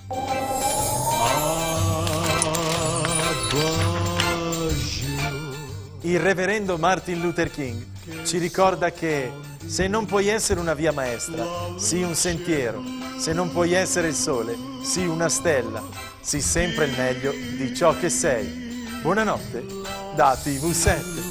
Il reverendo Martin Luther King ci ricorda che se non puoi essere una via maestra, sii un sentiero. Se non puoi essere il sole, sii una stella. Sii sempre il meglio di ciò che sei. Buonanotte da TV7.